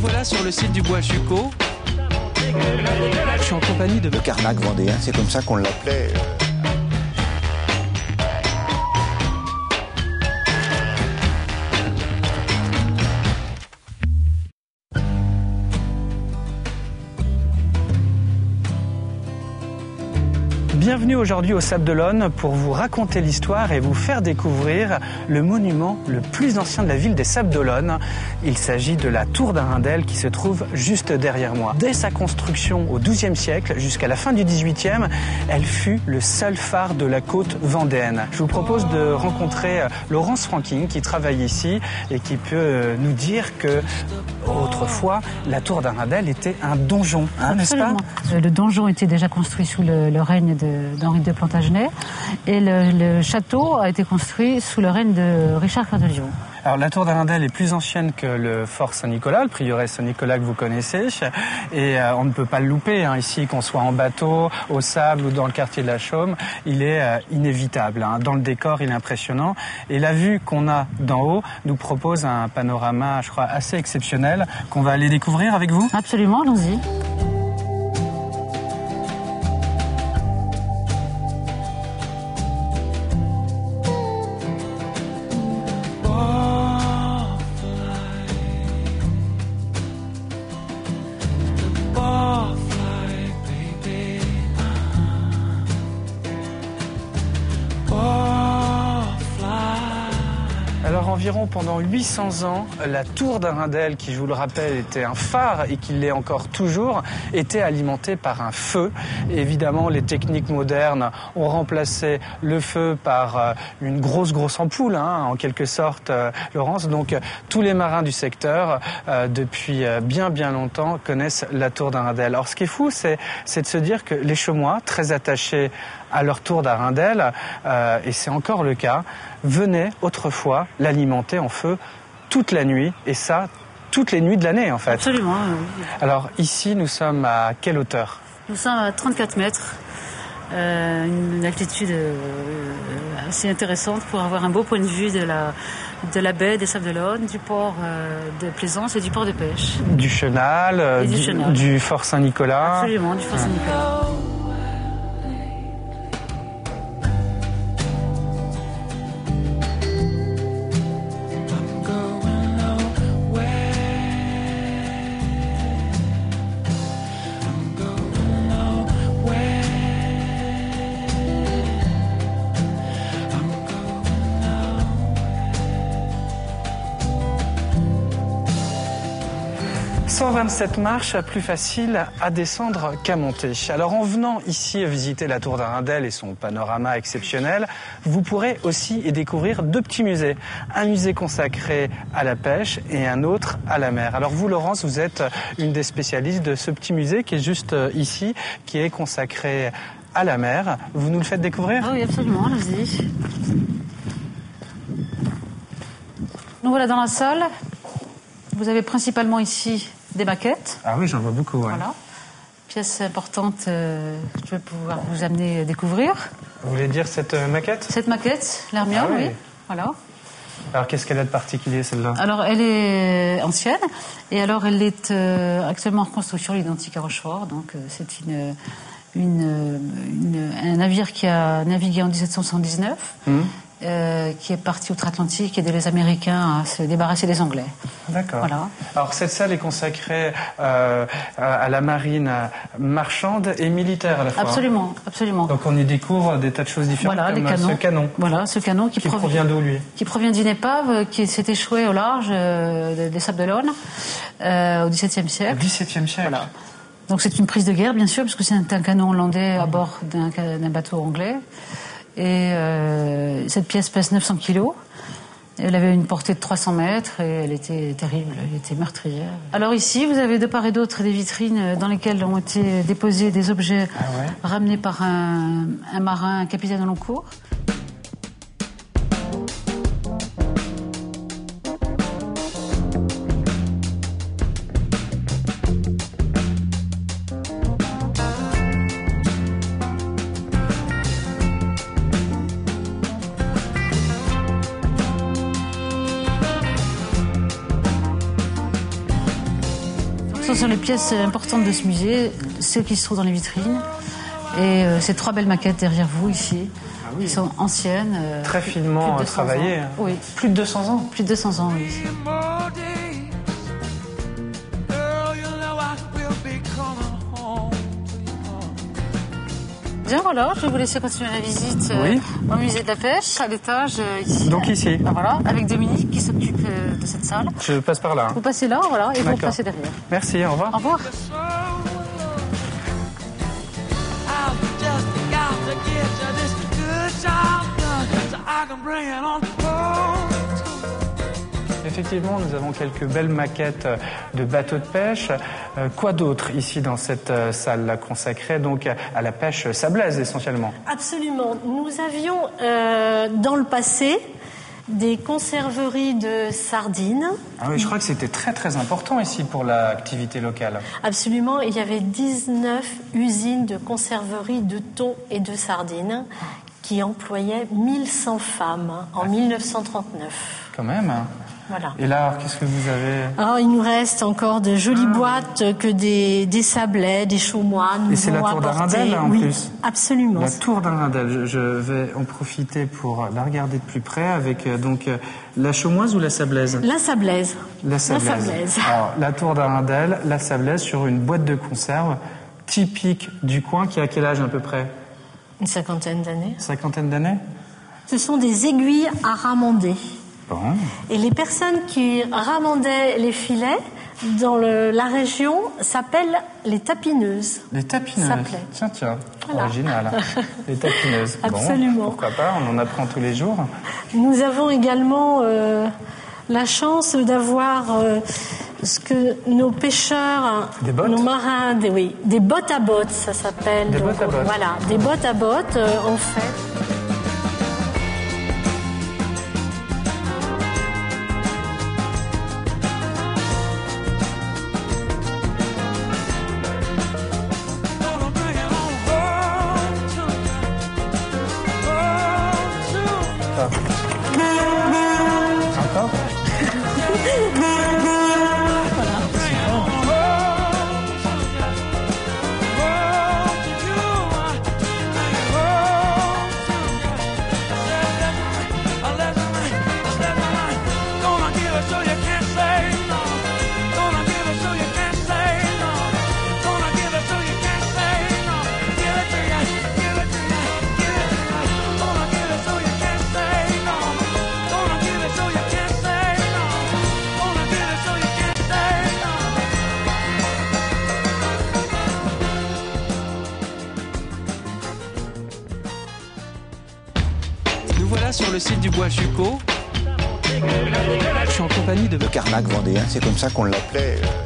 voilà sur le site du Bois Chucot. Je suis en compagnie de... Le Carnac vendéen, c'est comme ça qu'on l'appelait. Bienvenue aujourd'hui au Sables d'Olonne pour vous raconter l'histoire et vous faire découvrir le monument le plus ancien de la ville des Sables d'Olonne. Il s'agit de la tour d'Arundel qui se trouve juste derrière moi. Dès sa construction au XIIe siècle jusqu'à la fin du XVIIIe, elle fut le seul phare de la côte vendéenne. Je vous propose de rencontrer Laurence Franking qui travaille ici et qui peut nous dire que autrefois la tour d'Arundel était un donjon, n'est-ce pas? Le donjon était déjà construit sous le règne d'Henri de Plantagenet et le château a été construit sous le règne de Richard Cœur de Lion. Alors la tour d'Arundel est plus ancienne que le fort Saint-Nicolas, le prieuré Saint-Nicolas que vous connaissez, et on ne peut pas le louper ici, qu'on soit en bateau, au sable ou dans le quartier de la Chaume, il est inévitable. Dans le décor, il est impressionnant, et la vue qu'on a d'en haut nous propose un panorama, je crois, assez exceptionnel qu'on va aller découvrir avec vous. Absolument, allons-y. Alors environ pendant 800 ans, la tour d'Arundel, qui je vous le rappelle était un phare et qui l'est encore toujours, était alimentée par un feu. Et évidemment, les techniques modernes ont remplacé le feu par une grosse ampoule, en quelque sorte, Laurence. Donc tous les marins du secteur, depuis bien longtemps, connaissent la tour d'Arundel. Alors ce qui est fou, c'est de se dire que les Chaumois, très attachés à leur tour d'Arundel, et c'est encore le cas, venaient autrefois l'alimenter en feu toute la nuit, et ça, toutes les nuits de l'année en fait. Absolument. Oui. Alors ici, nous sommes à quelle hauteur? Nous sommes à 34 mètres, une altitude assez intéressante pour avoir un beau point de vue de la baie des Sables d'Olonne, du port de Plaisance et du port de pêche. Du Chenal, du fort Saint-Nicolas. Absolument, du fort Saint-Nicolas. « 127 marches, plus facile à descendre qu'à monter. » Alors en venant ici visiter la tour d'Arundel et son panorama exceptionnel, vous pourrez aussi y découvrir deux petits musées. Un musée consacré à la pêche et un autre à la mer. Alors vous, Laurence, vous êtes une des spécialistes de ce petit musée qui est juste ici, qui est consacré à la mer. Vous nous le faites découvrir? Ah oui, absolument, allez-y. Nous voilà dans la salle. Vous avez principalement ici des maquettes. Ah oui, j'en vois beaucoup. Ouais. Voilà. Pièce importante que je vais pouvoir vous amener à découvrir. Vous voulez dire cette maquette? Cette maquette, l'Hermione, oui. Voilà. Alors qu'est-ce qu'elle a de particulier celle-là? Alors elle est ancienne et alors elle est actuellement en reconstruction, l'identique à Rochefort. Donc c'est un navire qui a navigué en 1779. Qui est parti outre-Atlantique et aidé les Américains à se débarrasser des Anglais. D'accord. Voilà. Alors cette salle est consacrée à la marine marchande et militaire à la fois. Absolument, absolument. Donc on y découvre des tas de choses différentes, voilà, comme canons. ce canon. Voilà, ce canon qui provient d'où, lui? Qui provient d'une épave qui s'est échouée au large des Sables d'Olonne au XVIIe siècle. Au XVIIe siècle. Voilà. Donc c'est une prise de guerre, bien sûr, parce que c'est un canon hollandais à bord d'un bateau anglais. Et cette pièce pèse 900 kilos. Elle avait une portée de 300 mètres et elle était terrible, elle était meurtrière. Alors ici, vous avez de part et d'autre des vitrines dans lesquelles ont été déposés des objets ramenés par un marin, un capitaine de long cours. Ce sont les pièces importantes de ce musée, celles qui se trouvent dans les vitrines. Et ces 3 belles maquettes derrière vous ici, qui sont anciennes. Très finement travaillées. Oui. Plus de 200 ans. Plus de 200 ans, oui. Bien, voilà, je vais vous laisser continuer la visite au musée de la pêche, à l'étage, ici. Donc ici. Ben voilà, avec Dominique qui s'occupe de cette salle. Je passe par là. Vous passez là, voilà, et vous passez derrière. Merci, au revoir. Au revoir. Effectivement, nous avons quelques belles maquettes de bateaux de pêche. Quoi d'autre ici dans cette salle consacrée donc à la pêche sablaise essentiellement? Absolument. Nous avions dans le passé des conserveries de sardines. Ah oui, je crois que c'était très très important ici pour l'activité locale. Absolument. Il y avait 19 usines de conserverie de thon et de sardines qui employaient 1100 femmes en 1939. Quand même. Voilà. Et là, alors, qu'est-ce que vous avez? Alors, il nous reste encore de jolies boîtes que des sablets, des chaumois. Et c'est la tour d'Arundel en plus. Absolument. La tour d'Arundel. Je vais en profiter pour la regarder de plus près avec donc la chaumoise ou la sablaise? La sablaise. La sablaise. La sablaise. Alors, la tour d'Arundel, la sablaise sur une boîte de conserve typique du coin qui a quel âge à peu près? Une cinquantaine d'années. Cinquantaine d'années? Ce sont des aiguilles à ramander. Bon. Et les personnes qui ramandaient les filets dans la région s'appellent les tapineuses. Les tapineuses. Tiens, voilà. Original. Les tapineuses. Absolument. Bon, pourquoi pas, on en apprend tous les jours. Nous avons également la chance d'avoir ce que nos pêcheurs, nos marins, des bottes à bottes, ça s'appelle. Des bottes à bottes. Voilà, des bottes à bottes, en fait. Encore? Nous voilà sur le site du Bois Jucot. Je suis en compagnie de Le Carnac vendéen, c'est comme ça qu'on l'appelait.